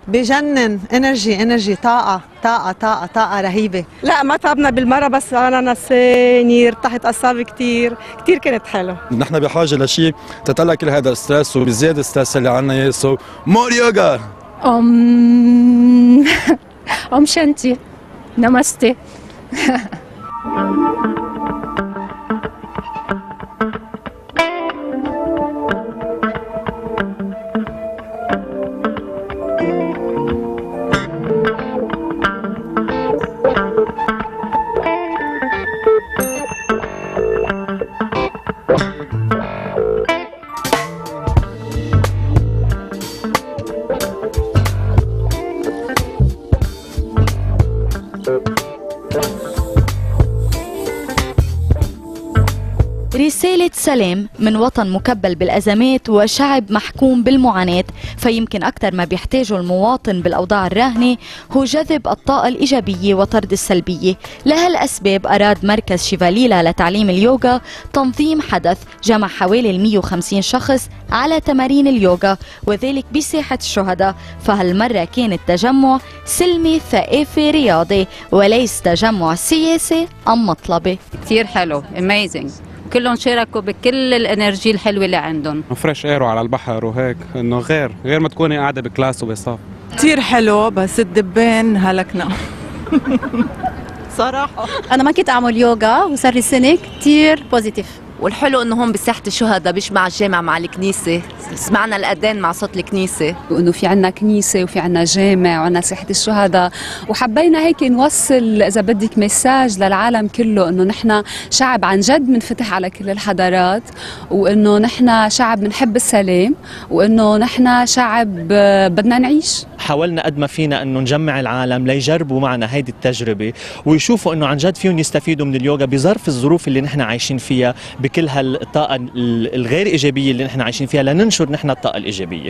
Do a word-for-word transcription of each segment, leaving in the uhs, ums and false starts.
بجنن. انرجي انرجي طاقة طاقة طاقة طاقة رهيبة. لا ما تعبنا بالمرة، بس أنا نساني ارتحت أعصابي كثير كثير، كانت حلوة. نحن بحاجة لشيء تطلع كل هذا الستريس وبزيادة الستريس اللي عنا اياه، سو مور يوغا. أم أم شانتي نمستي. رسالة سلام من وطن مكبل بالأزمات وشعب محكوم بالمعاناة، فيمكن أكثر ما بيحتاجه المواطن بالأوضاع الراهنة هو جذب الطاقة الإيجابية وطرد السلبية. لهالأسباب أراد مركز شيفاليلا لتعليم اليوغا تنظيم حدث جمع حوالي مئة وخمسين شخص على تمارين اليوغا، وذلك بساحة الشهداء. فهالمرة كان التجمع سلمي ثقافي رياضي وليس تجمع سياسي أم مطلبي. كتير حلو amazing، كلهم شاركوا بكل الانرجي الحلوه اللي عندهم. فريش ايرو على البحر وهيك، انه غير غير ما تكوني قاعده بكلاس وبصف. كثير حلو، بس الدبان هلكنا. صراحة أنا ما كنت أعمل يوغا وصار لي سنة كثير بوزيتيف. والحلو انه هون بساحه الشهداء مش مع الجامع مع الكنيسه، سمعنا الاذان مع صوت الكنيسه، وانه في عنا كنيسه وفي عنا جامع وعنا ساحه الشهداء، وحبينا هيك نوصل اذا بدك مساج للعالم كله انه نحن شعب عن جد منفتح على كل الحضارات، وانه نحن شعب بنحب السلام، وانه نحن شعب بدنا نعيش. حاولنا قد ما فينا انه نجمع العالم ليجربوا معنا هيدي التجربه ويشوفوا انه عن جد فيهم يستفيدوا من اليوغا بظرف الظروف اللي نحن عايشين فيها، بكل هالطاقة الغير إيجابية اللي نحن عايشين فيها، لننشر نحن الطاقة الإيجابية.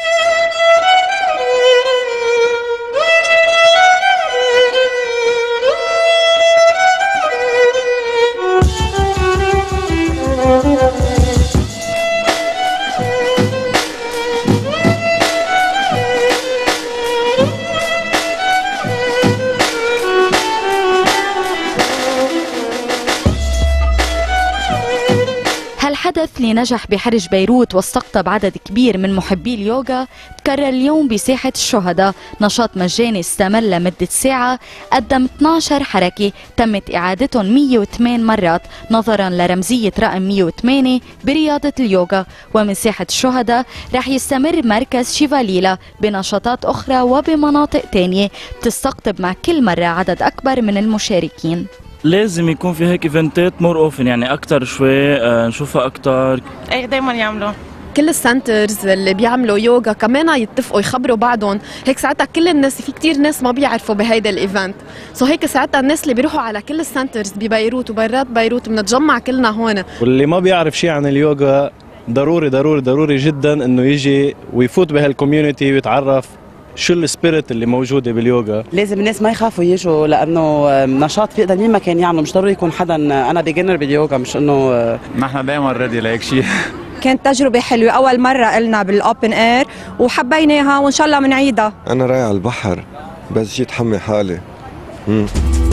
الحدث اللي نجح بحرج بيروت واستقطب عدد كبير من محبي اليوغا تكرر اليوم بساحة الشهداء. نشاط مجاني استمر لمدة ساعة، قدم اثنعش حركة تمت إعادتهم مئة وثمانية مرات نظرا لرمزية رقم مئة وثمانية برياضة اليوغا. ومن ساحة الشهداء رح يستمر مركز شيفاليلا بنشاطات أخرى وبمناطق تانية بتستقطب مع كل مرة عدد أكبر من المشاركين. لازم يكون في هيك ايفنتات مور اوفن، يعني اكثر شوي آه نشوفها اكثر. ايه دائما يعملوا كل السنترز اللي بيعملوا يوغا كمان يتفقوا يخبروا بعضهم، هيك ساعتها كل الناس، في كتير ناس ما بيعرفوا بهيدا الايفنت، سو هيك ساعتها الناس اللي بيروحوا على كل السنترز ببيروت وبرات بيروت بنتجمع كلنا هون. واللي ما بيعرف شيء عن اليوغا ضروري ضروري ضروري جدا انه يجي ويفوت بهالكوميونتي ويتعرف شو السبيريت اللي موجوده باليوغا. لازم الناس ما يخافوا يجوا، لانه نشاط بيقدر مين ما كان يعمله، مش ضروري يكون حدا انا بيجنر باليوغا، مش انه نحن دائما ريدي لهيك شيء. كانت تجربه حلوه، اول مره قلنا بالاوبن اير وحبيناها وان شاء الله بنعيدها. انا رايح على البحر بس جيت حمي حالي. مم.